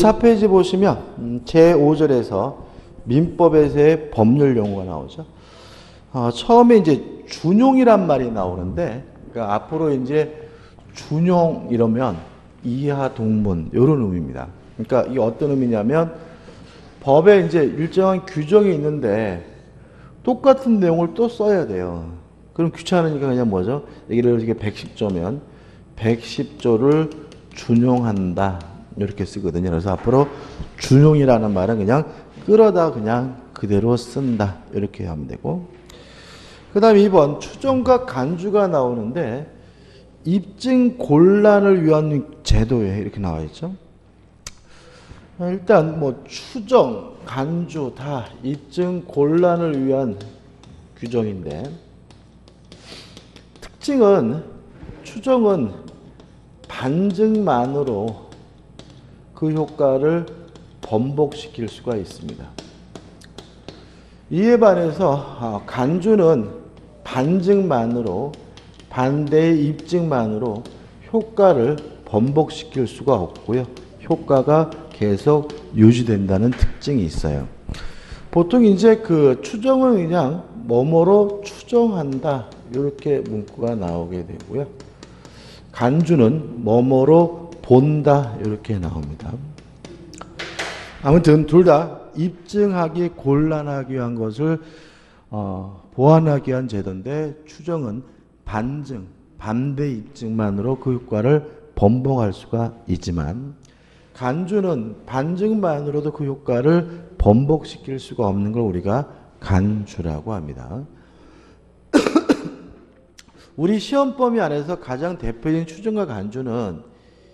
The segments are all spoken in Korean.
4페이지 보시면 제5절에서 민법에서의 법률 용어가 나오죠. 처음에 이제 준용이란 말이 나오는데, 그러니까 앞으로 이제 준용 이러면 이하 동문 이런 의미입니다. 그러니까 이 어떤 의미냐면 법에 이제 일정한 규정이 있는데 똑같은 내용을 또 써야 돼요. 그럼 귀찮으니까 그냥 뭐죠? 예를 들어 이게 110조면 110조를 준용한다 이렇게 쓰거든요. 그래서 앞으로 준용이라는 말은 그냥 끌어다 그냥 그대로 쓴다 이렇게 하면 되고, 그 다음에 2번 추정과 간주가 나오는데 입증 곤란을 위한 제도에 이렇게 나와 있죠. 일단 뭐 추정, 간주 다 입증 곤란을 위한 규정인데, 특징은 추정은 반증만으로 그 효과를 번복시킬 수가 있습니다. 이에 반해서 간주는 반증만으로, 반대의 입증만으로 효과를 번복시킬 수가 없고요. 효과가 계속 유지된다는 특징이 있어요. 보통 이제 그 추정은 그냥 뭐뭐로 추정한다 이렇게 문구가 나오게 되고요. 간주는 뭐뭐로 본다 이렇게 나옵니다. 아무튼 둘 다 입증하기 곤란하기 위한 것을 보완하기 위한 제도인데, 추정은 반증, 반대 입증만으로 그 효과를 번복할 수가 있지만, 간주는 반증만으로도 그 효과를 번복시킬 수가 없는 걸 우리가 간주라고 합니다. 우리 시험 범위 안에서 가장 대표적인 추정과 간주는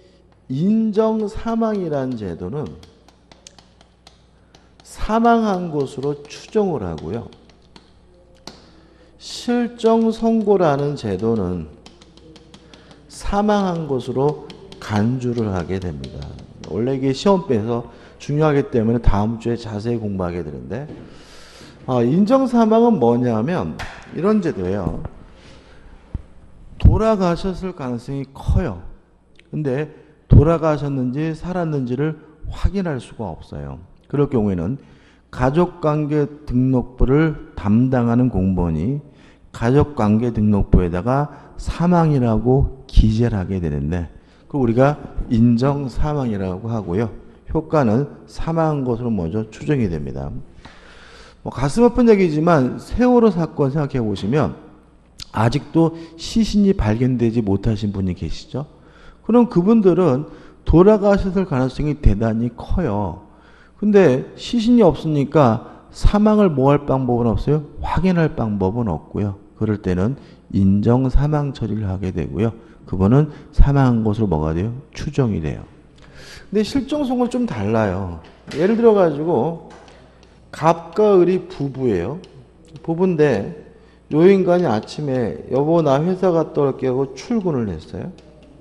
인정사망이라는 제도는 사망한 것으로 추정을 하고요. 실정선고라는 제도는 사망한 것으로 간주를 하게 됩니다. 원래 이게 시험에서 중요하기 때문에 다음 주에 자세히 공부하게 되는데, 인정사망은 뭐냐면 이런 제도예요. 돌아가셨을 가능성이 커요. 근데 돌아가셨는지 살았는지를 확인할 수가 없어요. 그럴 경우에는 가족관계 등록부를 담당하는 공무원이 가족관계 등록부에다가 사망이라고 기재를 하게 되는데, 그걸 우리가 인정사망이라고 하고요. 효과는 사망한 것으로 먼저 추정이 됩니다. 가슴 아픈 얘기지만 세월호 사건 생각해 보시면 아직도 시신이 발견되지 못하신 분이 계시죠. 그럼 그분들은 돌아가셨을 가능성이 대단히 커요. 근데 시신이 없으니까 사망을 뭐 할 방법은 없어요? 확인할 방법은 없고요. 그럴 때는 인정 사망 처리를 하게 되고요. 그거는 사망한 것으로 뭐가 돼요? 추정이 돼요. 근데 실정선고는 좀 달라요. 예를 들어 가지고 갑과 을이 부부예요. 부부인데 요 인간이 아침에 여보 나 회사 갔다 올게 하고 출근을 했어요.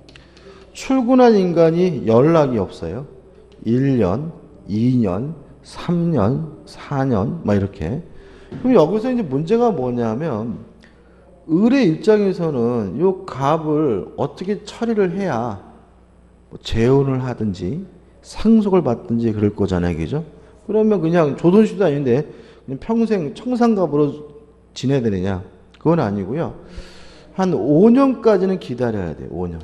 출근한 인간이 연락이 없어요. 1년, 2년, 3년, 4년 막 이렇게. 그럼 여기서 이제 문제가 뭐냐면 을의 입장에서는 요 갑을 어떻게 처리를 해야 뭐 재혼을 하든지 상속을 받든지 그럴 거잖아요. 그죠? 그러면 그냥 조선시대 아닌데 그냥 평생 청산갑으로 지내야 되느냐? 그건 아니고요. 한 5년까지는 기다려야 돼요. 5년.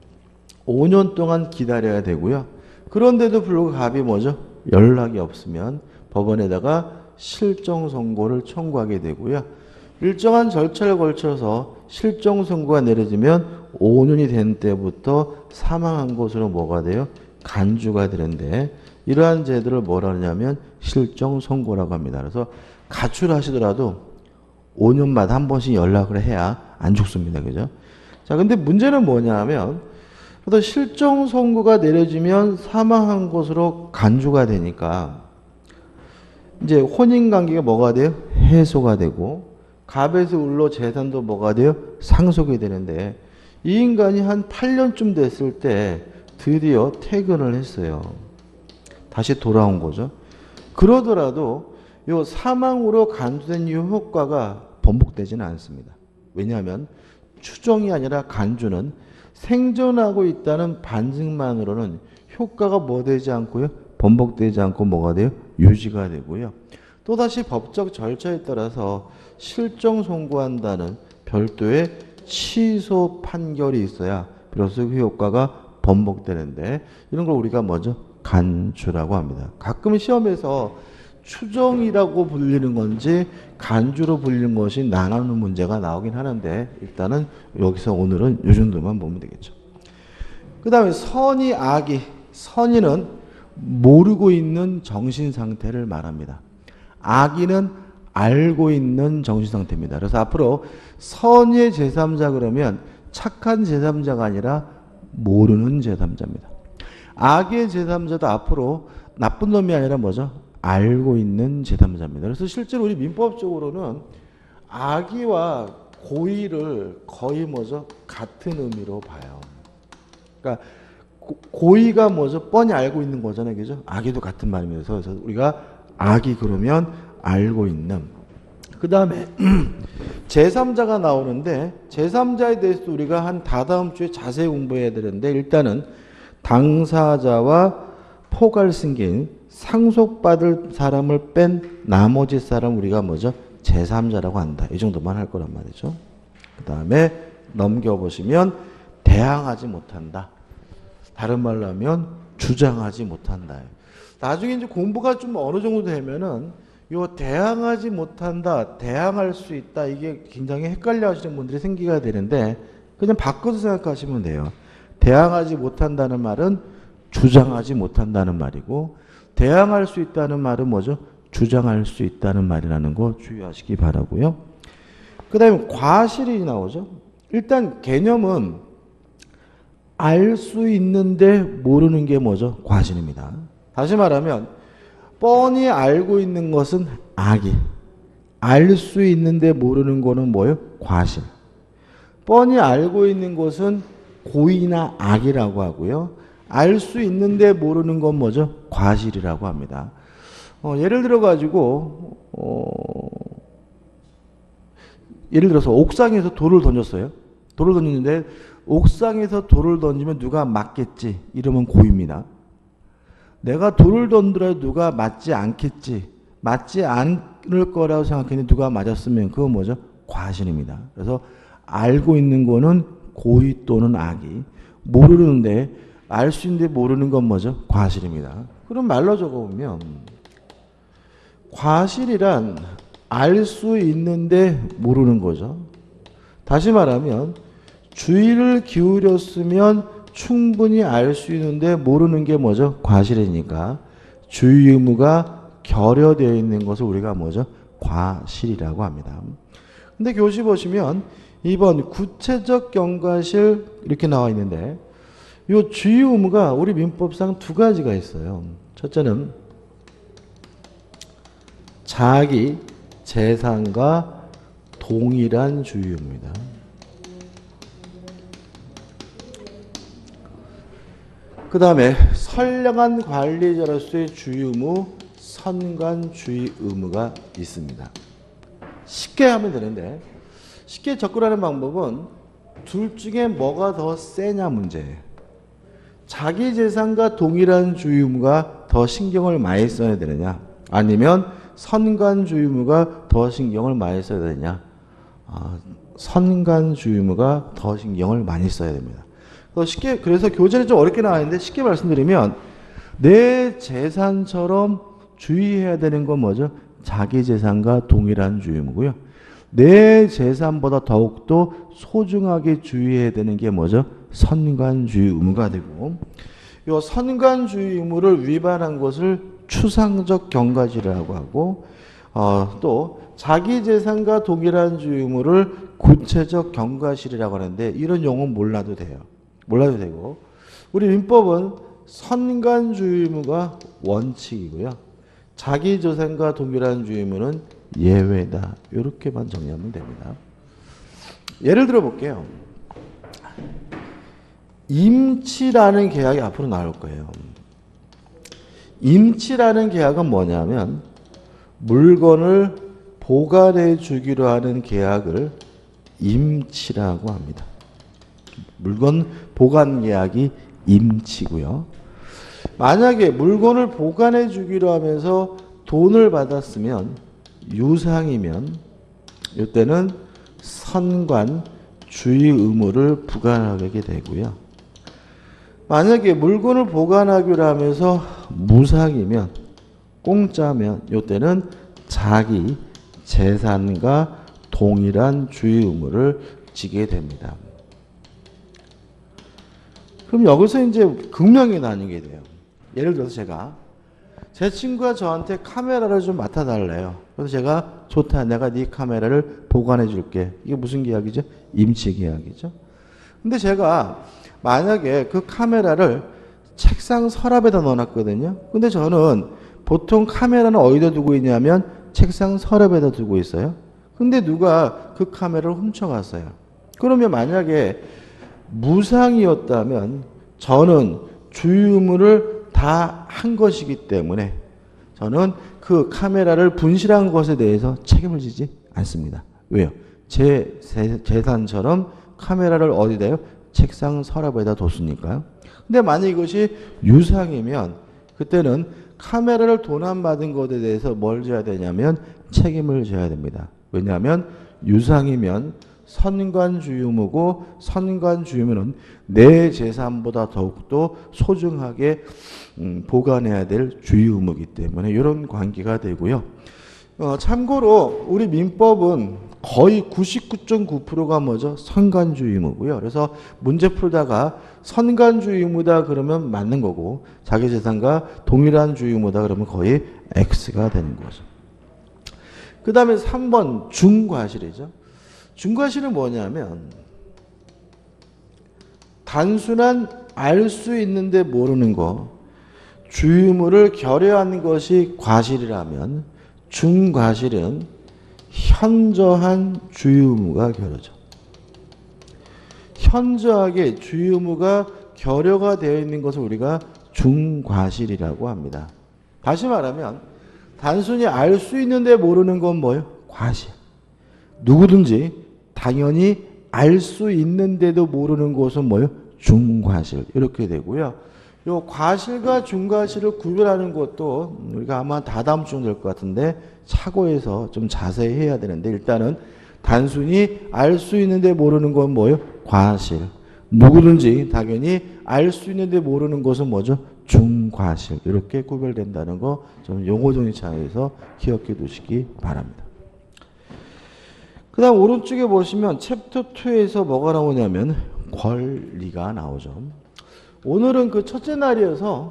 5년 동안 기다려야 되고요. 그런데도 불구하고 갑이 뭐죠? 연락이 없으면 법원에다가 실정 선고를 청구하게 되고요. 일정한 절차를 걸쳐서 실정 선고가 내려지면 5년이 된 때부터 사망한 것으로 뭐가 돼요? 간주가 되는데, 이러한 제도를 뭐라 하냐면 실정 선고라고 합니다. 그래서 가출하시더라도 5년마다 한 번씩 연락을 해야 안 죽습니다. 그죠? 자, 근데 문제는 뭐냐면, 그래도 실정 선고가 내려지면 사망한 것으로 간주가 되니까, 이제 혼인관계가 뭐가 돼요? 해소가 되고, 갑에서 을로 재산도 뭐가 돼요? 상속이 되는데, 이 인간이 한 8년쯤 됐을 때 드디어 퇴근을 했어요. 다시 돌아온 거죠. 그러더라도 요 사망으로 간주된 이 효과가 번복되지는 않습니다. 왜냐하면 추정이 아니라 간주는 생존하고 있다는 반증만으로는 효과가 뭐 되지 않고요? 번복되지 않고 뭐가 돼요? 유지가 되고요. 또다시 법적 절차에 따라서 실정 송구한다는 별도의 취소 판결이 있어야 비로소 그 효과가 번복되는데 이런 걸 우리가 뭐죠? 간주라고 합니다. 가끔 시험에서 추정이라고 불리는 건지 간주로 불리는 것이 나누는 문제가 나오긴 하는데 일단은 여기서 오늘은 이 정도만 보면 되겠죠. 그 다음에 선의, 악의. 선의는 모르고 있는 정신 상태를 말합니다. 악의는 알고 있는 정신 상태입니다. 그래서 앞으로 선의의 제3자 그러면 착한 제3자가 아니라 모르는 제3자입니다. 악의 제3자도 앞으로 나쁜 놈이 아니라 뭐죠? 알고 있는 제3자입니다. 그래서 실제로 우리 민법적으로는 악의와 고의를 거의 뭐죠? 같은 의미로 봐요. 그러니까 고의가 뭐죠? 뻔히 알고 있는 거잖아요. 그죠? 악의도 같은 말입니다. 그래서 우리가 악이 그러면 알고 있는. 그 다음에 제3자가 나오는데 제3자에 대해서 우리가 한 다다음 주에 자세히 공부해야 되는데 일단은 당사자와 포괄 승계인 상속받을 사람을 뺀 나머지 사람 우리가 뭐죠? 제3자라고 한다. 이 정도만 할 거란 말이죠. 그 다음에 넘겨보시면 대항하지 못한다. 다른 말로 하면 주장하지 못한다. 나중에 이제 공부가 좀 어느 정도 되면은 요 대항하지 못한다, 대항할 수 있다 이게 굉장히 헷갈려 하시는 분들이 생기가 되는데 그냥 바꿔서 생각하시면 돼요. 대항하지 못한다는 말은 주장하지 못한다는 말이고 대항할 수 있다는 말은 뭐죠? 주장할 수 있다는 말이라는 거 주의하시기 바라고요. 그 다음에 과실이 나오죠. 일단 개념은 알 수 있는데 모르는 게 뭐죠? 과실입니다. 다시 말하면 뻔히 알고 있는 것은 악이, 알 수 있는데 모르는 거는 뭐예요? 과실. 뻔히 알고 있는 것은 고의나 악이라고 하고요. 알 수 있는데 모르는 건 뭐죠? 과실이라고 합니다. 예를 들어 가지고 예를 들어서 옥상에서 돌을 던졌어요. 돌을 던졌는데 옥상에서 돌을 던지면 누가 맞겠지? 이러면 고의입니다. 내가 돌을 던더라도 누가 맞지 않겠지, 맞지 않을 거라고 생각했는데 누가 맞았으면 그건 뭐죠? 과실입니다. 그래서 알고 있는 거는 고의 또는 악이, 모르는데 알 수 있는데 모르는 건 뭐죠? 과실입니다. 그럼 말로 적어보면 과실이란 알 수 있는데 모르는 거죠. 다시 말하면 주의를 기울였으면 충분히 알 수 있는데 모르는 게 뭐죠? 과실이니까 주의 의무가 결여되어 있는 것을 우리가 뭐죠? 과실이라고 합니다. 근데 교시 보시면 2번 구체적 경과실 이렇게 나와 있는데 이 주의 의무가 우리 민법상 두 가지가 있어요. 첫째는 자기 재산과 동일한 주의 의무입니다. 그 다음에 선량한 관리자로서의 주의 의무, 선관주의 의무가 있습니다. 쉽게 하면 되는데 쉽게 접근하는 방법은 둘 중에 뭐가 더 세냐 문제예요. 자기 재산과 동일한 주의 의무가 더 신경을 많이 써야 되느냐 아니면 선관주의 의무가 더 신경을 많이 써야 되느냐. 선관주의 의무가 더 신경을 많이 써야 됩니다. 쉽게 그래서 교재는 좀 어렵게 나와 있는데 쉽게 말씀드리면 내 재산처럼 주의해야 되는 건 뭐죠? 자기 재산과 동일한 주의 의무고요. 내 재산보다 더욱더 소중하게 주의해야 되는 게 뭐죠? 선관주의 의무가 되고 이 선관주의 의무를 위반한 것을 추상적 경과지라고 하고 또 자기 재산과 동일한 주의 의무를 구체적 경과실이라고 하는데 이런 용어는 몰라도 돼요. 몰라도 되고 우리 민법은 선관주의 의무가 원칙이고요. 자기 재산과 동일한 주의 의무는 예외다. 이렇게만 정리하면 됩니다. 예를 들어 볼게요. 임치라는 계약이 앞으로 나올 거예요. 임치라는 계약은 뭐냐면 물건을 보관해 주기로 하는 계약을 임치라고 합니다. 물건 보관 계약이 임치고요. 만약에 물건을 보관해 주기로 하면서 돈을 받았으면 유상이면 이때는 선관 주의 의무를 부과하게 되고요. 만약에 물건을 보관하기로 하면서 무상이면 공짜면 이때는 자기 재산과 동일한 주의 의무를 지게 됩니다. 그럼 여기서 이제 극명히 나뉘게 돼요. 예를 들어서 제 친구가 저한테 카메라를 좀 맡아달래요. 그래서 제가 좋다. 내가 네 카메라를 보관해 줄게. 이게 무슨 계약이죠? 임치 계약이죠. 근데 제가 만약에 그 카메라를 책상 서랍에다 넣어놨거든요. 근데 저는 보통 카메라는 어디다 두고 있냐면 책상 서랍에다 두고 있어요. 근데 누가 그 카메라를 훔쳐갔어요. 그러면 만약에 무상이었다면 저는 주의 의무를 다 한 것이기 때문에 저는 그 카메라를 분실한 것에 대해서 책임을 지지 않습니다. 왜요? 제 재산처럼 카메라를 어디다요? 책상 서랍에다 뒀으니까요. 근데 만약 이것이 유상이면 그때는 카메라를 도난받은 것에 대해서 뭘 져야 되냐면 책임을 져야 됩니다. 왜냐하면 유상이면 선관주의 의무고 선관주의 의무는 내 재산보다 더욱더 소중하게 보관해야 될 주의 의무이기 때문에 이런 관계가 되고요. 참고로 우리 민법은 거의 99.9%가 뭐죠? 선관주의 의무고요. 그래서 문제 풀다가 선관주의 의무다 그러면 맞는 거고 자기 재산과 동일한 주의 의무다 그러면 거의 X가 되는 거죠. 그 다음에 3번 중과실이죠. 중과실은 뭐냐면 단순한 알 수 있는데 모르는 거 주의 의무를 결여하는 것이 과실이라면 중과실은 현저한 주의 의무가 결여죠. 현저하게 주의 의무가 결여가 되어 있는 것을 우리가 중과실이라고 합니다. 다시 말하면 단순히 알 수 있는데 모르는 건 뭐예요? 과실. 누구든지 당연히 알 수 있는데도 모르는 것은 뭐예요? 중과실. 이렇게 되고요. 요 과실과 중과실을 구별하는 것도 우리가 아마 다다음 주쯤 될 것 같은데 차고에서 좀 자세히 해야 되는데 일단은 단순히 알 수 있는데 모르는 건 뭐예요? 과실. 누구든지 당연히 알 수 있는데 모르는 것은 뭐죠? 중과실. 이렇게 구별된다는 거 좀 용어 정의 차이에서 기억해 두시기 바랍니다. 그 다음 오른쪽에 보시면 챕터 2에서 뭐가 나오냐면 권리가 나오죠. 오늘은 그 첫째 날이어서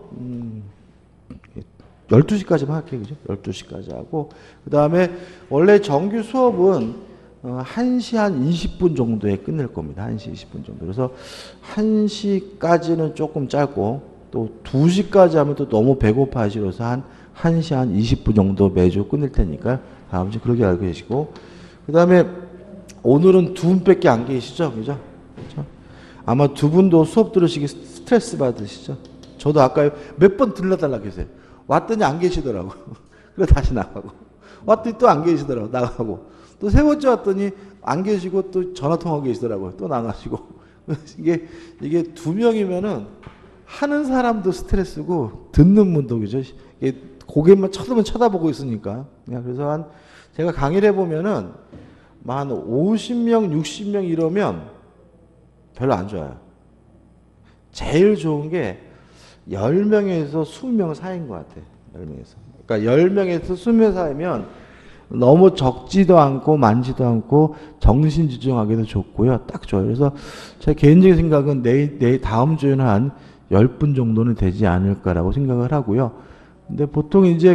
12시까지만 할게요. 그죠? 12시까지 하고 그 다음에 원래 정규 수업은 1시 한 20분 정도에 끝낼 겁니다. 1시 20분 정도. 그래서 1시까지는 조금 짧고 또 2시까지 하면 또 너무 배고파하시러서 한 1시 한 20분 정도 매주 끝낼 테니까 다음 주 그렇게 알고 계시고 그 다음에 오늘은 두 분밖에 안 계시죠? 그죠? 그렇죠? 아마 두 분도 수업 들으시기 스트레스 받으시죠? 저도 아까 몇 번 들러달라고 했어요. 왔더니 안 계시더라고. 그래서 다시 나가고. 왔더니 또 안 계시더라고. 나가고. 또 세 번째 왔더니 안 계시고 또 전화통화하고 계시더라고요. 또 나가시고. 이게 두 명이면은 하는 사람도 스트레스고 듣는 분도 그죠? 이게 고개만 쳐다보고 있으니까. 그래서 제가 강의를 해보면은 한 50명, 60명 이러면 별로 안 좋아요. 제일 좋은 게 10명에서 20명 사이인 것 같아요. 10명에서. 그러니까 10명에서 20명 사이면 너무 적지도 않고 많지도 않고 정신지중하기도 좋고요. 딱 좋아요. 그래서 제 개인적인 생각은 내일 다음 주에는 한 10분 정도는 되지 않을까라고 생각을 하고요. 근데 보통 이제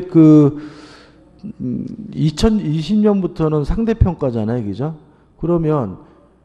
2020년부터는 상대평가잖아요. 그죠? 그러면,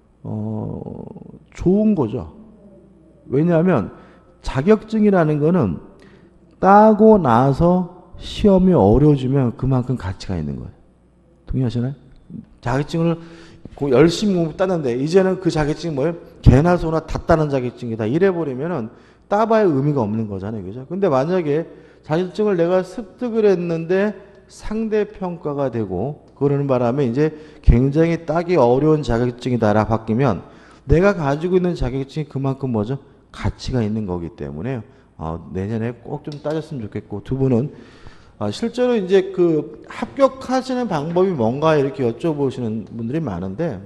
좋은 거죠. 왜냐하면 자격증이라는 거는 따고 나서 시험이 어려워지면 그만큼 가치가 있는 거예요. 동의하시나요? 자격증을 열심히 공부 따는데 이제는 그 자격증이 뭐예요? 개나 소나 다 따는 자격증이다. 이래버리면은 따봐야 의미가 없는 거잖아요. 그죠? 근데 만약에 자격증을 내가 습득을 했는데 상대평가가 되고 그러는 바람에 이제 굉장히 따기 어려운 자격증이다라 바뀌면 내가 가지고 있는 자격증이 그만큼 뭐죠? 가치가 있는 거기 때문에 내년에 꼭 좀 따졌으면 좋겠고, 두 분은 실제로 이제 그 합격하시는 방법이 뭔가 이렇게 여쭤보시는 분들이 많은데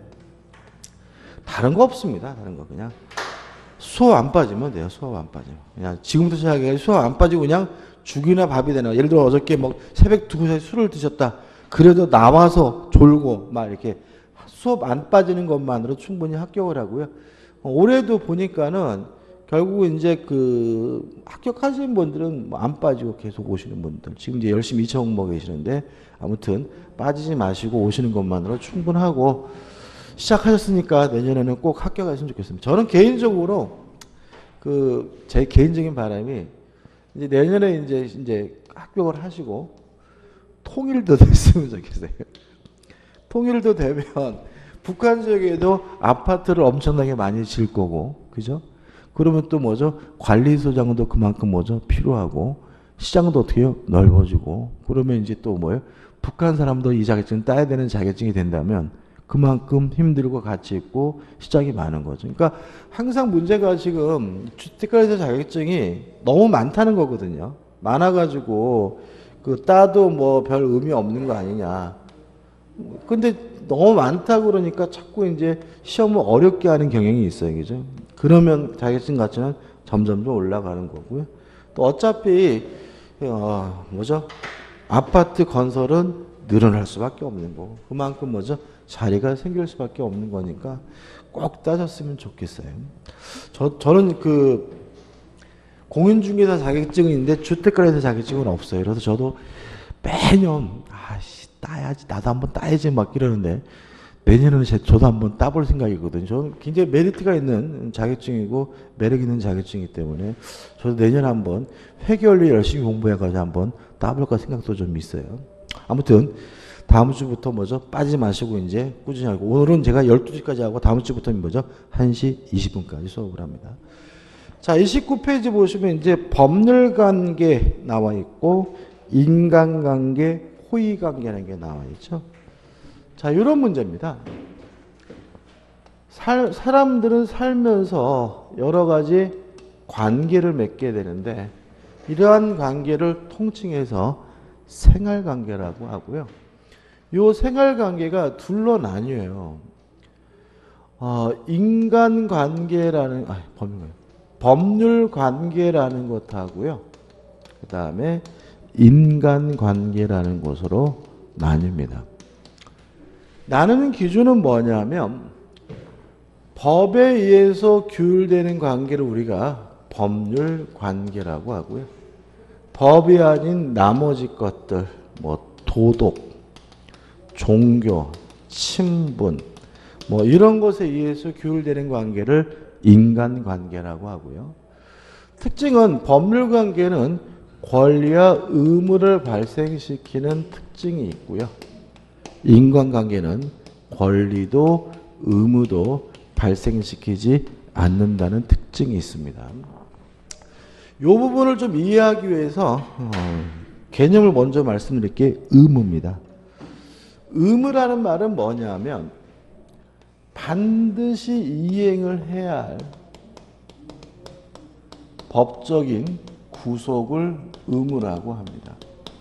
다른 거 없습니다. 다른 거 그냥 수업 안 빠지면 돼요. 수업 안 빠지면 그냥 지금부터 시작해 수업 안 빠지고 그냥 죽이나 밥이 되나. 예를 들어 어저께 뭐 새벽 2시에 술을 드셨다. 그래도 나와서 졸고 막 이렇게 수업 안 빠지는 것만으로 충분히 합격을 하고요. 올해도 보니까는 결국 이제 그 합격하신 분들은 뭐 안 빠지고 계속 오시는 분들, 지금 이제 열심히 2차 공부 계시는데 아무튼 빠지지 마시고 오시는 것만으로 충분하고, 시작하셨으니까 내년에는 꼭 합격하시면 좋겠습니다. 저는 개인적으로 제 개인적인 바람이 이제 내년에 이제 합격을 하시고 통일도 됐으면 좋겠어요. 통일도 되면 북한 지역에도 아파트를 엄청나게 많이 질 거고, 그죠? 그러면 또 뭐죠? 관리소장도 그만큼 뭐죠? 필요하고, 시장도 어떻게 해요? 넓어지고, 그러면 이제 또 뭐예요? 북한 사람도 이 자격증 따야 되는 자격증이 된다면 그만큼 힘들고 가치 있고 시장이 많은 거죠. 그러니까 항상 문제가 지금 주택가에서 자격증이 너무 많다는 거거든요. 많아가지고 그 따도 뭐 별 의미 없는 거 아니냐. 근데 너무 많다 그러니까 자꾸 이제 시험을 어렵게 하는 경향이 있어요. 그죠? 그러면 자격증 가치는 점점 좀 올라가는 거고요. 또 어차피 뭐죠? 아파트 건설은 늘어날 수밖에 없는 거고, 그만큼 뭐죠? 자리가 생길 수밖에 없는 거니까 꼭 따졌으면 좋겠어요. 저는 그 공인중개사 자격증은 있는데 주택거래사 자격증은 없어요. 그래서 저도 매년 따야지, 나도 한번 따야지 막 이러는데 내년에는 저도 한번 따볼 생각이거든요. 저는 굉장히 메리트가 있는 자격증이고 매력 있는 자격증이기 때문에 저도 내년에 한번 회계원리 열심히 공부해가지고 한번 따볼까 생각도 좀 있어요. 아무튼 다음 주부터 뭐죠? 빠지지 마시고 이제 꾸준히 하고, 오늘은 제가 12시까지 하고 다음 주부터는 뭐죠? 1시 20분까지 수업을 합니다. 자, 29페이지 보시면 이제 법률관계 나와 있고 인간관계, 호의관계라는 게 나와 있죠. 자, 이런 문제입니다. 사람들은 살면서 여러 가지 관계를 맺게 되는데 이러한 관계를 통칭해서 생활관계라고 하고요. 이 생활관계가 둘로 나뉘어요. 인간관계라는 법률관계라는 것하고요. 그 다음에 인간관계라는 것으로 나뉩니다. 나누는 기준은 뭐냐면 법에 의해서 규율되는 관계를 우리가 법률관계라고 하고요. 법이 아닌 나머지 것들, 뭐 도덕, 종교, 친분, 뭐 이런 것에 의해서 규율되는 관계를 인간관계라고 하고요. 특징은 법률관계는 권리와 의무를 발생시키는 특징이 있고요. 인간관계는 권리도 의무도 발생시키지 않는다는 특징이 있습니다. 이 부분을 좀 이해하기 위해서 개념을 먼저 말씀드릴게요. 의무입니다. 의무라는 말은 뭐냐면 반드시 이행을 해야 할 법적인 구속을 의무라고 합니다.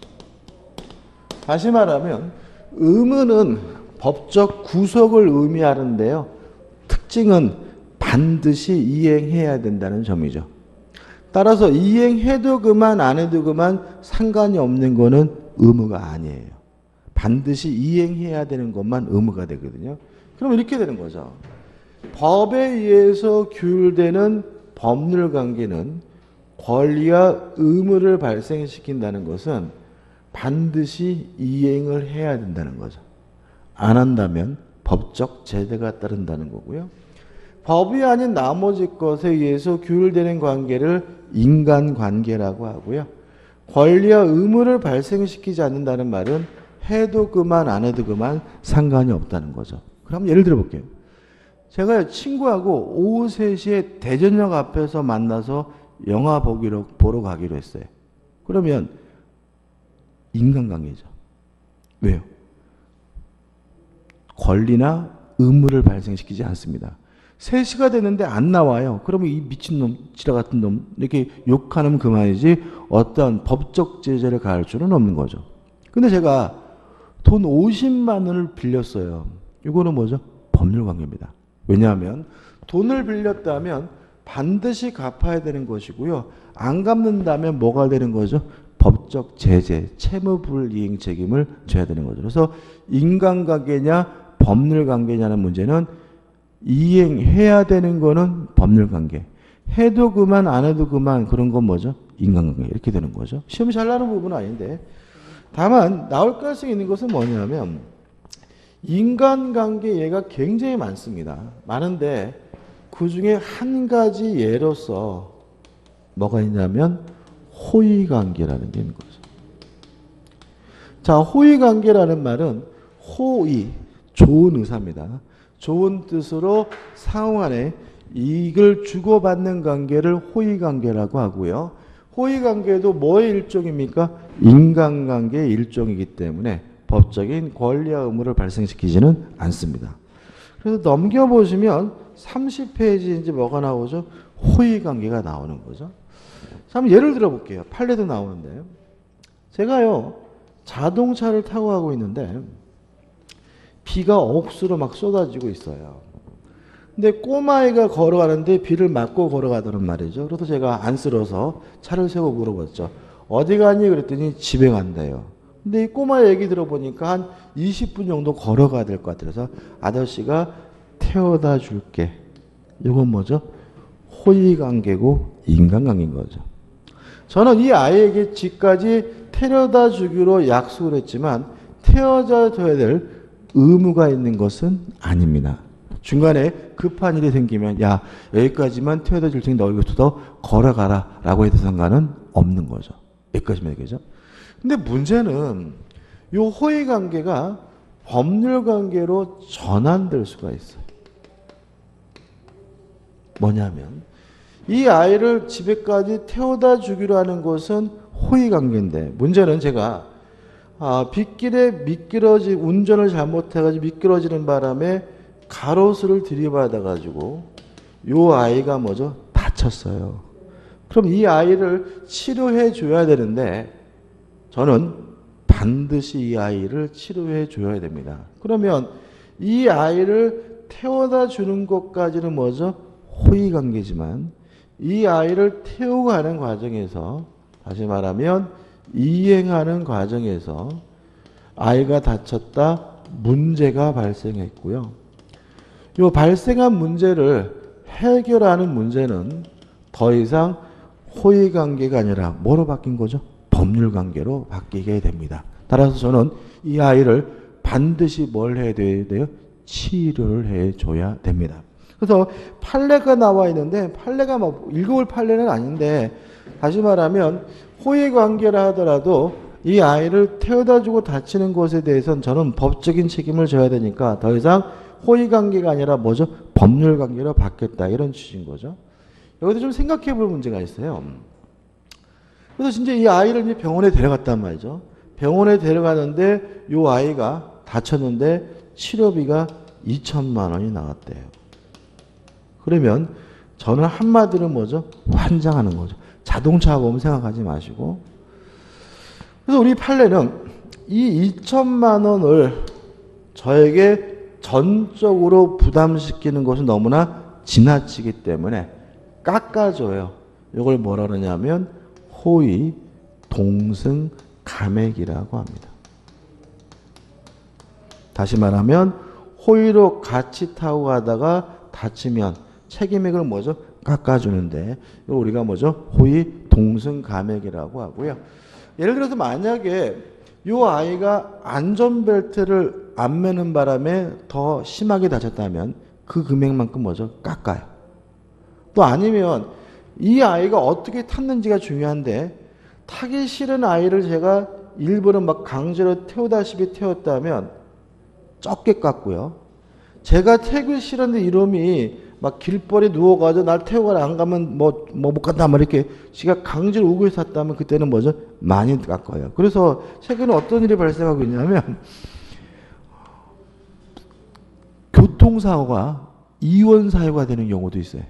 다시 말하면 의무는 법적 구속을 의미하는데요. 특징은 반드시 이행해야 된다는 점이죠. 따라서 이행해도 그만 안 해도 그만 상관이 없는 거는 의무가 아니에요. 반드시 이행해야 되는 것만 의무가 되거든요. 그럼 이렇게 되는 거죠. 법에 의해서 규율되는 법률관계는 권리와 의무를 발생시킨다는 것은 반드시 이행을 해야 된다는 거죠. 안 한다면 법적 제재가 따른다는 거고요. 법이 아닌 나머지 것에 의해서 규율되는 관계를 인간관계라고 하고요. 권리와 의무를 발생시키지 않는다는 말은 해도 그만 안 해도 그만 상관이 없다는 거죠. 그럼 예를 들어 볼게요. 제가 친구하고 오후 3시에 대전역 앞에서 만나서 영화 보러 가기로 했어요. 그러면 인간관계죠. 왜요? 권리나 의무를 발생시키지 않습니다. 3시가 됐는데 안 나와요. 그러면 이 미친놈, 지라 같은 놈 이렇게 욕하는 그만이지 어떤 법적 제재를 가할 수는 없는 거죠. 근데 제가 돈 50만 원을 빌렸어요. 이거는 뭐죠? 법률관계입니다. 왜냐하면 돈을 빌렸다면 반드시 갚아야 되는 것이고요. 안 갚는다면 뭐가 되는 거죠? 법적 제재, 채무불이행 책임을 져야 되는 거죠. 그래서 인간관계냐 법률관계냐는 문제는 이행해야 되는 거는 법률관계. 해도 그만 안 해도 그만 그런 건 뭐죠? 인간관계. 이렇게 되는 거죠. 시험이 잘 나는 부분은 아닌데 다만 나올 가능성이 있는 것은 뭐냐면 인간관계 예가 굉장히 많습니다. 많은데 그중에 한 가지 예로서 뭐가 있냐면 호의관계라는 게 있는 거죠. 자, 호의관계라는 말은 호의, 좋은 의사입니다. 좋은 뜻으로 상호간에 이익을 주고받는 관계를 호의관계라고 하고요. 호의관계도 뭐의 일종입니까? 인간관계의 일종이기 때문에 법적인 권리와 의무를 발생시키지는 않습니다. 그래서 넘겨보시면 30페이지 이제 뭐가 나오죠? 호의관계가 나오는 거죠. 자, 한번 예를 들어 볼게요. 판례도 나오는데 제가요 자동차를 타고 가고 있는데 비가 억수로 막 쏟아지고 있어요. 근데 꼬마아이가 걸어가는데 비를 맞고 걸어가더란 말이죠. 그래서 제가 안쓰러워서 차를 세우고 물어봤죠. 어디 가니? 그랬더니 집에 간대요. 근데 이 꼬마 얘기 들어보니까 한 20분 정도 걸어가야 될 것 같아서 아저씨가 태워다 줄게. 이건 뭐죠? 호의관계고 인간관계인 거죠. 저는 이 아이에게 집까지 태워다 주기로 약속을 했지만 태워다 줘야 될 의무가 있는 것은 아닙니다. 중간에 급한 일이 생기면 야 여기까지만 태워다 줄 테니 너 여기부터 걸어가라 라고 해도 상관은 없는 거죠. 여기까지만 얘기죠. 근데 문제는 이 호의관계가 법률관계로 전환될 수가 있어요. 뭐냐면 이 아이를 집에까지 태워다 주기로 하는 것은 호의관계인데 문제는 제가 빗길에 운전을 잘못해가지고 미끄러지는 바람에 가로수를 들이받아가지고 이 아이가 뭐죠? 다쳤어요. 그럼 이 아이를 치료해 줘야 되는데 저는 반드시 이 아이를 치료해 줘야 됩니다. 그러면 이 아이를 태워다 주는 것까지는 뭐죠? 호의관계지만 이 아이를 태우고 가는 과정에서 다시 말하면 이행하는 과정에서 아이가 다쳤다 문제가 발생했고요. 이 발생한 문제를 해결하는 문제는 더 이상 호의관계가 아니라 뭐로 바뀐 거죠? 법률관계로 바뀌게 됩니다. 따라서 저는 이 아이를 반드시 뭘 해야 돼요? 치료를 해줘야 됩니다. 그래서 판례가 나와 있는데 판례가 뭐 읽어볼 판례는 아닌데 다시 말하면 호의관계라 하더라도 이 아이를 태워다주고 다치는 것에 대해서는 저는 법적인 책임을 져야 되니까 더 이상 호의관계가 아니라 뭐죠? 법률관계로 바뀌었다 이런 취지인 거죠. 여기서 좀 생각해 볼 문제가 있어요. 그래서 진짜 이 아이를 이제 병원에 데려갔단 말이죠. 병원에 데려가는데 이 아이가 다쳤는데 치료비가 2천만 원이 나왔대요. 그러면 저는 한마디로 뭐죠? 환장하는 거죠. 자동차 보험 생각하지 마시고. 그래서 우리 판례는 이 2천만 원을 저에게 전적으로 부담시키는 것은 너무나 지나치기 때문에 깎아줘요. 이걸 뭐라 그러냐면 호의, 동승, 감액이라고 합니다. 다시 말하면 호의로 같이 타고 가다가 다치면 책임액을 뭐죠? 깎아주는데 이걸 우리가 뭐죠? 호의, 동승, 감액이라고 하고요. 예를 들어서 만약에 이 아이가 안전벨트를 안 매는 바람에 더 심하게 다쳤다면 그 금액만큼 뭐죠? 깎아요. 또 아니면 이 아이가 어떻게 탔는지가 중요한데 타기 싫은 아이를 제가 일부러 막 강제로 태우다시피 태웠다면 적게 깎고요. 제가 태기 싫은데 이놈이 막 길벌에 누워가지고 날 태우거나 안 가면 뭐 못 간다 막 이렇게 지가 강제로 오고 있었다면 그때는 뭐죠? 많이 깎아요. 그래서 최근에 어떤 일이 발생하고 있냐면 교통사고가 이혼 사유가 되는 경우도 있어요.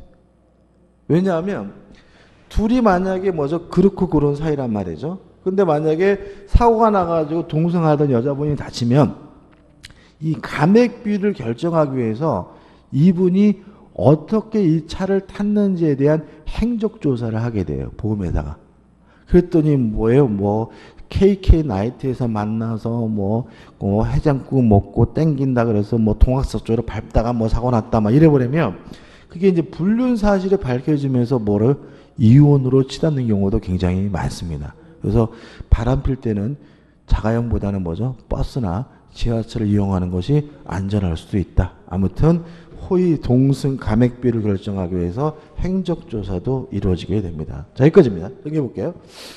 왜냐하면 둘이 만약에 먼저 그렇고 그런 사이란 말이죠. 근데 만약에 사고가 나가지고 동승하던 여자분이 다치면 이 감액 비율을 결정하기 위해서 이분이 어떻게 이 차를 탔는지에 대한 행적 조사를 하게 돼요. 보험회사가. 그랬더니 뭐예요? 뭐 KK 나이트에서 만나서 뭐 해장국 먹고 땡긴다 그래서 뭐 통학석 쪽으로 밟다가 뭐 사고 났다 막 이래버리면 그게 이제 불륜 사실이 밝혀지면서 뭐를 이혼으로 치닫는 경우도 굉장히 많습니다. 그래서 바람 필 때는 자가용보다는 뭐죠? 버스나 지하철을 이용하는 것이 안전할 수도 있다. 아무튼 호의 동승 감액비를 결정하기 위해서 행적조사도 이루어지게 됩니다. 자, 여기까지입니다. 넘겨볼게요.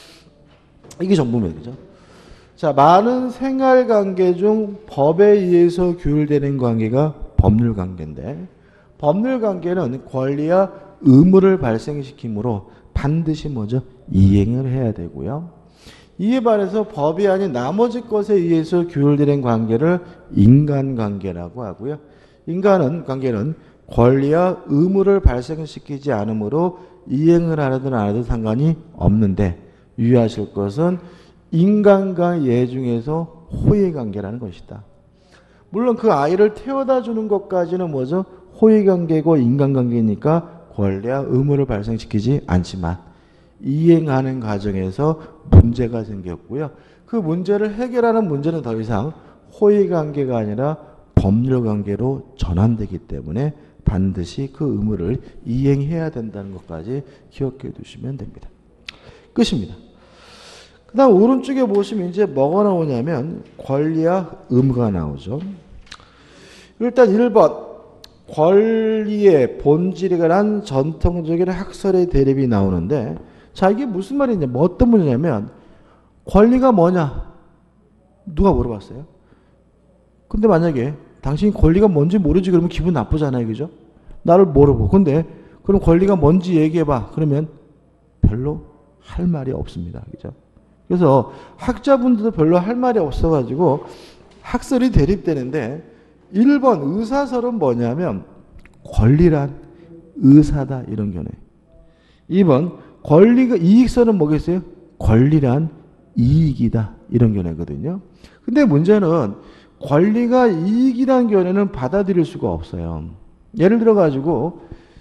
이게 전부입니다. 그죠? 자, 많은 생활관계 중 법에 의해서 규율되는 관계가 법률관계인데 법률관계는 권리와 의무를 발생시키므로 반드시 뭐죠? 이행을 해야 되고요. 이에 반해서 법이 아닌 나머지 것에 의해서 규율되는 관계를 인간관계라고 하고요. 인간관계는 권리와 의무를 발생시키지 않으므로 이행을 하든 안 하든 상관이 없는데 유의하실 것은 인간과 예 중에서 호의관계라는 것이다. 물론 그 아이를 태워다 주는 것까지는 뭐죠? 호의관계고 인간관계니까 권리와 의무를 발생시키지 않지만 이행하는 과정에서 문제가 생겼고요. 그 문제를 해결하는 문제는 더 이상 호의관계가 아니라 법률관계로 전환되기 때문에 반드시 그 의무를 이행해야 된다는 것까지 기억해 두시면 됩니다. 끝입니다. 그 다음 오른쪽에 보시면 이제 뭐가 나오냐면 권리와 의무가 나오죠. 일단 1번 권리의 본질이란 전통적인 학설의 대립이 나오는데 자 이게 무슨 말이냐 뭐 어떤 문제냐면 권리가 뭐냐 누가 물어봤어요? 근데 만약에 당신이 권리가 뭔지 모르지 그러면 기분 나쁘잖아요. 그죠? 나를 물어보고 근데 그럼 권리가 뭔지 얘기해봐. 그러면 별로 할 말이 없습니다. 그죠? 그래서 학자분들도 별로 할 말이 없어가지고 학설이 대립되는데 1번 의사설은 뭐냐면 권리란 의사다 이런 견해. 2번 권리가 이익설은 뭐겠어요? 권리란 이익이다 이런 견해거든요. 근데 문제는 권리가 이익이란 견해는 받아들일 수가 없어요. 예를 들어 가지고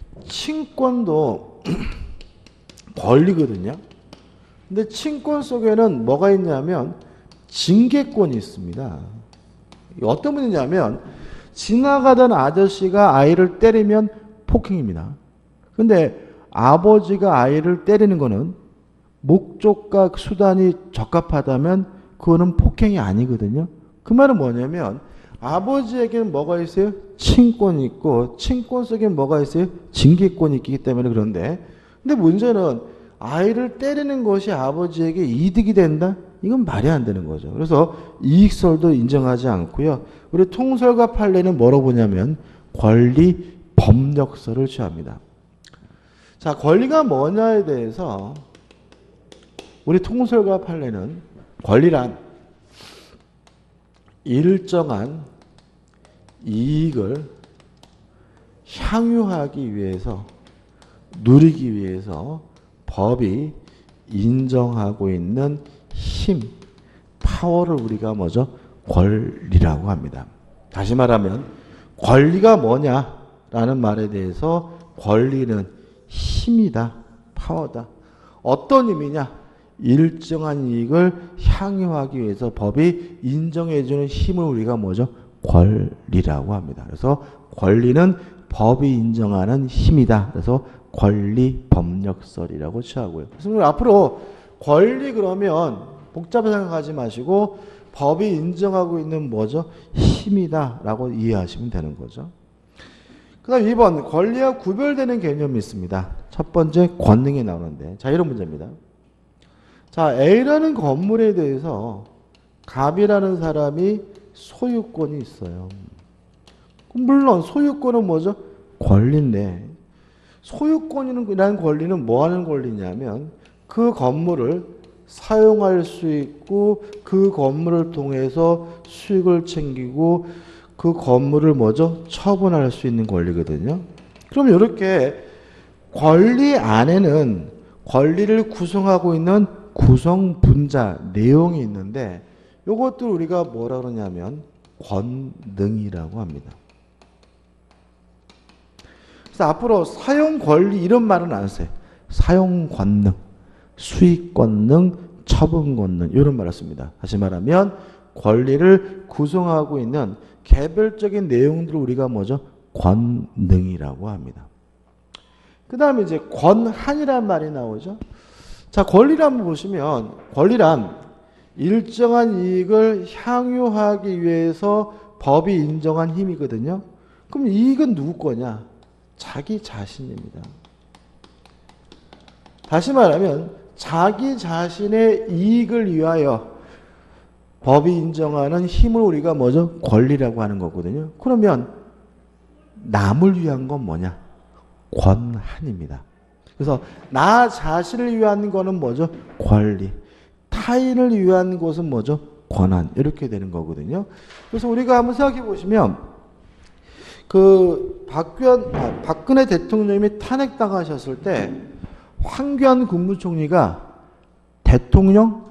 친권도 권리거든요. 근데 친권 속에는 뭐가 있냐면 징계권이 있습니다. 어떤 분이냐면 지나가던 아저씨가 아이를 때리면 폭행입니다. 근데 아버지가 아이를 때리는 거는 목적과 수단이 적합하다면 그거는 폭행이 아니거든요. 그 말은 뭐냐면 아버지에게는 뭐가 있어요? 친권이 있고 친권 속에 뭐가 있어요? 징계권이 있기 때문에 그런데 근데 문제는 아이를 때리는 것이 아버지에게 이득이 된다? 이건 말이 안 되는 거죠. 그래서 이익설도 인정하지 않고요. 우리 통설과 판례는 뭐라고 보냐면 권리 법력설을 취합니다. 자, 권리가 뭐냐에 대해서 우리 통설과 판례는 권리란 일정한 이익을 향유하기 위해서 누리기 위해서 법이 인정하고 있는 힘, 파워를 우리가 뭐죠? 권리라고 합니다. 다시 말하면 권리가 뭐냐라는 말에 대해서 권리는 힘이다, 파워다. 어떤 힘이냐? 일정한 이익을 향유하기 위해서 법이 인정해주는 힘을 우리가 뭐죠? 권리라고 합니다. 그래서 권리는 법이 인정하는 힘이다. 그래서 권리 법력설이라고 취하고요. 그래서 앞으로 권리 그러면 복잡하게 생각하지 마시고 법이 인정하고 있는 뭐죠? 힘이다라고 이해하시면 되는 거죠. 그 다음 2번 권리와 구별되는 개념이 있습니다. 첫 번째 권능이 나오는데 자 이런 문제입니다. 자 A라는 건물에 대해서 갑이라는 사람이 소유권이 있어요. 물론 소유권은 뭐죠? 권리인데 소유권이라는 권리는 뭐 하는 권리냐면 그 건물을 사용할 수 있고 그 건물을 통해서 수익을 챙기고 그 건물을 뭐죠? 처분할 수 있는 권리거든요. 그럼 이렇게 권리 안에는 권리를 구성하고 있는 구성 분자 내용이 있는데 이것들 우리가 뭐라 그러냐면 권능이라고 합니다. 그래서 앞으로 사용 권리 이런 말은 안 써요. 사용 권능, 수익 권능, 처분 권능 이런 말을 씁니다. 다시 말하면 권리를 구성하고 있는 개별적인 내용들을 우리가 뭐죠? 권능이라고 합니다. 그 다음에 이제 권한이란 말이 나오죠. 자, 권리를 한번 보시면 권리란 일정한 이익을 향유하기 위해서 법이 인정한 힘이거든요. 그럼 이익은 누구 거냐? 자기 자신입니다. 다시 말하면 자기 자신의 이익을 위하여 법이 인정하는 힘을 우리가 뭐죠? 권리라고 하는 거거든요. 그러면 남을 위한 건 뭐냐? 권한입니다. 그래서 나 자신을 위한 거는 뭐죠? 권리. 타인을 위한 것은 뭐죠? 권한. 이렇게 되는 거거든요. 그래서 우리가 한번 생각해 보시면 박근혜 대통령이 탄핵당하셨을 때 황교안 국무총리가 대통령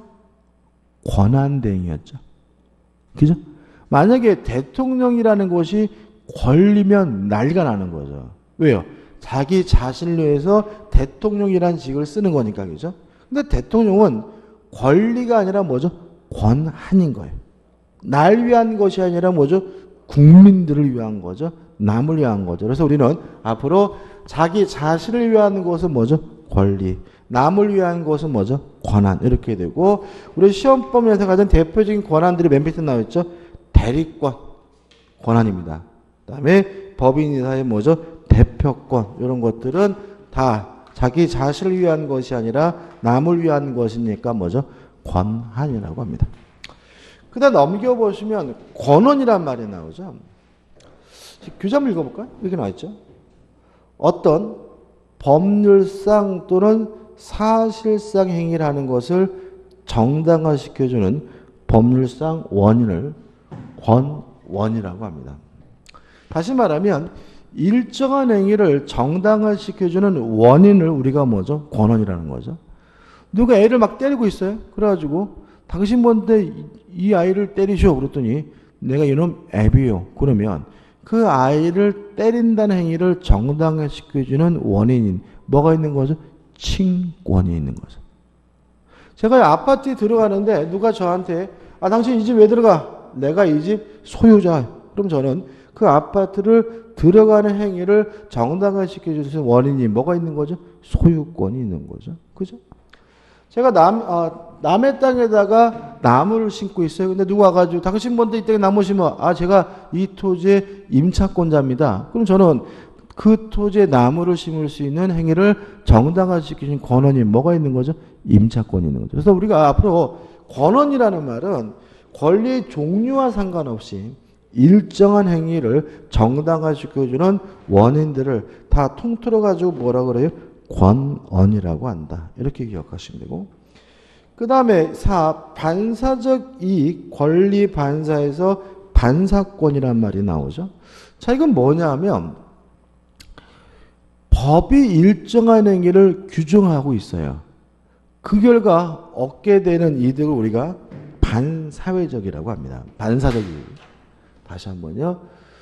권한대행이었죠. 그죠? 만약에 대통령이라는 것이 권리면 난리가 나는 거죠. 왜요? 자기 자신을 위해서 대통령이라는 직을 쓰는 거니까, 그죠? 근데 대통령은 권리가 아니라 뭐죠? 권한인 거예요. 날 위한 것이 아니라 뭐죠? 국민들을 위한 거죠. 남을 위한 거죠. 그래서 우리는 앞으로 자기 자신을 위한 것은 뭐죠? 권리. 남을 위한 것은 뭐죠? 권한. 이렇게 되고, 우리 시험법에서 가장 대표적인 권한들이 맨 밑에 나와 있죠? 대리권. 권한입니다. 그 다음에 법인이사의 뭐죠? 대표권. 이런 것들은 다 자기 자신을 위한 것이 아니라 남을 위한 것이니까 뭐죠? 권한이라고 합니다. 그 다음 넘겨보시면 권원이란 말이 나오죠. 규제 한번 읽어볼까요? 이렇게 나와있죠. 어떤 법률상 또는 사실상 행위를 하는 것을 정당화시켜주는 법률상 원인을 권원이라고 합니다. 다시 말하면 일정한 행위를 정당화시켜주는 원인을 우리가 뭐죠? 권원이라는 거죠. 누가 애를 막 때리고 있어요. 그래가지고 당신 뭔데 이 아이를 때리셔. 그랬더니 내가 이놈 애비요. 그러면 그 아이를 때린다는 행위를 정당화시켜주는 원인인 뭐가 있는 거죠? 칭권이 있는 거죠. 제가 아파트에 들어가는데 누가 저한테 당신 이 집 왜 들어가? 내가 이 집 소유자. 그럼 저는 그 아파트를 들어가는 행위를 정당화시켜주는 원인이 뭐가 있는 거죠? 소유권이 있는 거죠. 그죠? 제가 남의 땅에다가 나무를 심고 있어요. 근데 누가 와가지고 당신 뭔데 이 땅에 나무 심어? 제가 이 토지의 임차권자입니다. 그럼 저는 그 토지에 나무를 심을 수 있는 행위를 정당화시키는 권한이 뭐가 있는 거죠? 임차권이 있는 거죠. 그래서 우리가 앞으로 권한이라는 말은 권리의 종류와 상관없이 일정한 행위를 정당화시켜주는 원인들을 다 통틀어 가지고 뭐라 그래요? 권언이라고 한다. 이렇게 기억하시면 되고, 그 다음에 반사적 이익, 권리 반사에서 반사권이란 말이 나오죠. 자, 이건 뭐냐면 법이 일정한 행위를 규정하고 있어요. 그 결과 얻게 되는 이득을 우리가 반사회적이라고 합니다. 반사적 이익. 다시 한번요.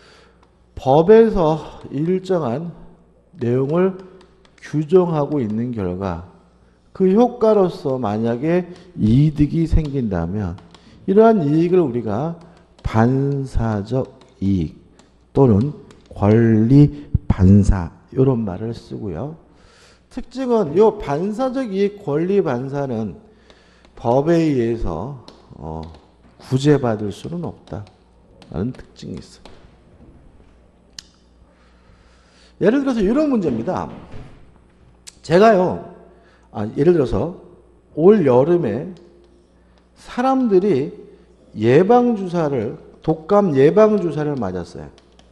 법에서 일정한 내용을 규정하고 있는 결과 그 효과로서 만약에 이득이 생긴다면 이러한 이익을 우리가 반사적 이익 또는 권리 반사 이런 말을 쓰고요. 특징은 이 반사적 이익 권리 반사는 법에 의해서 구제받을 수는 없다라는 특징이 있어요. 예를 들어서 이런 문제입니다. 제가요, 예를 들어서 올 여름에 사람들이 독감 예방주사를 맞았어요.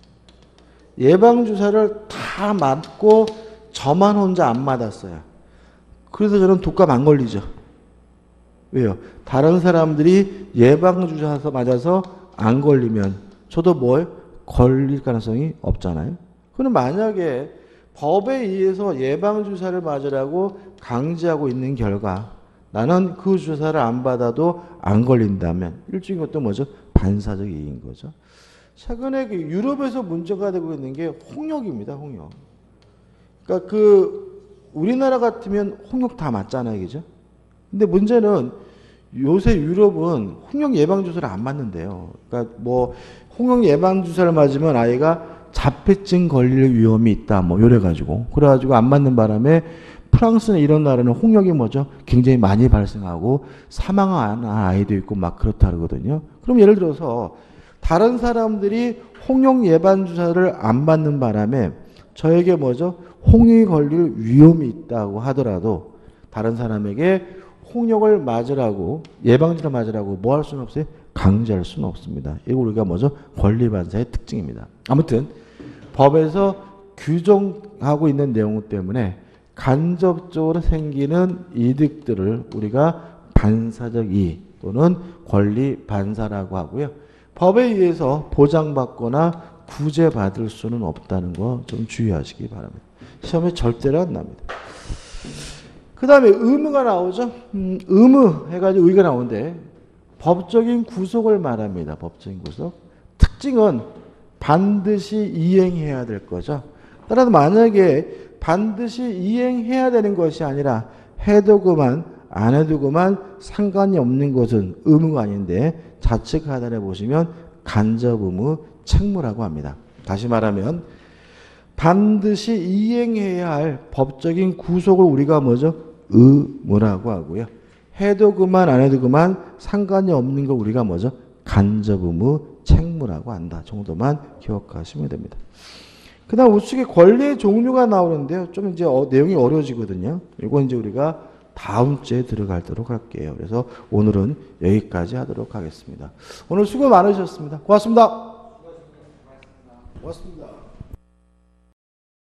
예방주사를 다 맞고 저만 혼자 안 맞았어요. 그래서 저는 독감 안 걸리죠. 왜요? 다른 사람들이 예방주사 맞아서 안 걸리면 저도 뭐예요? 걸릴 가능성이 없잖아요. 그럼 만약에 법에 의해서 예방주사를 맞으라고 강제하고 있는 결과 나는 그 주사를 안 받아도 안 걸린다면 일종의 것도 뭐죠? 반사적 이익인 거죠. 최근에 유럽에서 문제가 되고 있는 게 홍역입니다. 홍역. 그러니까 우리나라 같으면 홍역 다 맞잖아요. 그죠? 근데 문제는 요새 유럽은 홍역 예방주사를 안 맞는데요. 그러니까 뭐 홍역 예방주사를 맞으면 아이가 자폐증 걸릴 위험이 있다. 뭐 이래가지고. 그래가지고 안 맞는 바람에 프랑스나 이런 나라는 홍역이 뭐죠? 굉장히 많이 발생하고 사망한 아이도 있고 막 그렇다 그러거든요. 그럼 예를 들어서 다른 사람들이 홍역 예방주사를 안 받는 바람에 저에게 뭐죠? 홍역이 걸릴 위험이 있다고 하더라도 다른 사람에게 홍역을 맞으라고 예방주사 맞으라고 뭐 할 수는 없어요? 강제할 수는 없습니다. 이거 우리가 뭐죠? 권리반사의 특징입니다. 아무튼 법에서 규정하고 있는 내용 때문에 간접적으로 생기는 이득들을 우리가 반사적 이익 또는 권리 반사라고 하고요. 법에 의해서 보장받거나 구제받을 수는 없다는 거 좀 주의하시기 바랍니다. 시험에 절대로 안 납니다. 그 다음에 의무가 나오죠. 의무 해가지고 의가 나오는데 법적인 구속을 말합니다. 법적인 구속. 특징은 반드시 이행해야 될 거죠. 따라서 만약에 반드시 이행해야 되는 것이 아니라 해도 그만 안 해도 그만 상관이 없는 것은 의무가 아닌데 좌측 하단에 보시면 간접 의무 책무라고 합니다. 다시 말하면 반드시 이행해야 할 법적인 구속을 우리가 뭐죠? 의무라고 하고요. 해도 그만 안 해도 그만 상관이 없는 거 우리가 뭐죠? 간접 의무 책무라고 한다 정도만 기억하시면 됩니다. 그 다음 우측에 권리의 종류가 나오는데요. 좀 이제 내용이 어려워지거든요. 이건 이제 우리가 다음 주에 들어가도록 할게요. 그래서 오늘은 여기까지 하도록 하겠습니다. 오늘 수고 많으셨습니다. 고맙습니다. 고맙습니다.